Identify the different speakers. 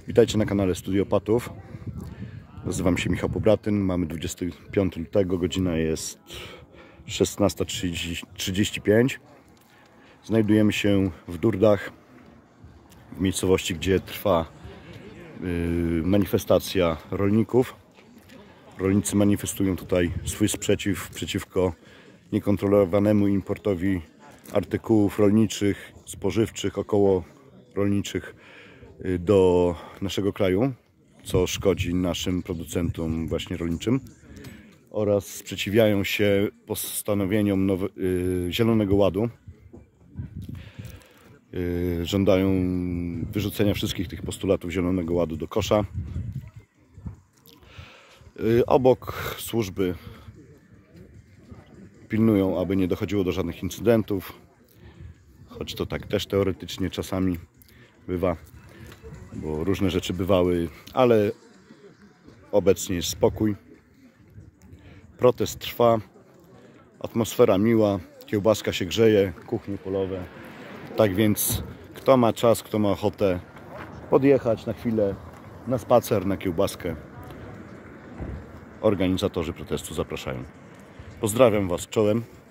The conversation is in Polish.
Speaker 1: Witajcie na kanale Studiopatów. Nazywam się Michał Pobratyn. Mamy 25 lutego, godzina jest 16:35. Znajdujemy się w Durdach, w miejscowości, gdzie trwa manifestacja rolników. Rolnicy manifestują tutaj swój sprzeciw przeciwko niekontrolowanemu importowi artykułów rolniczych, spożywczych, około rolniczych do naszego kraju, co szkodzi naszym producentom właśnie rolniczym, oraz sprzeciwiają się postanowieniom Zielonego Ładu. Żądają wyrzucenia wszystkich tych postulatów Zielonego Ładu do kosza. Obok służby pilnują, aby nie dochodziło do żadnych incydentów, choć to tak też teoretycznie czasami bywa, bo różne rzeczy bywały, ale obecnie jest spokój. Protest trwa, atmosfera miła, kiełbaska się grzeje, kuchnie polowe. Tak więc kto ma czas, kto ma ochotę podjechać na chwilę, na spacer, na kiełbaskę, organizatorzy protestu zapraszają. Pozdrawiam Was czołem.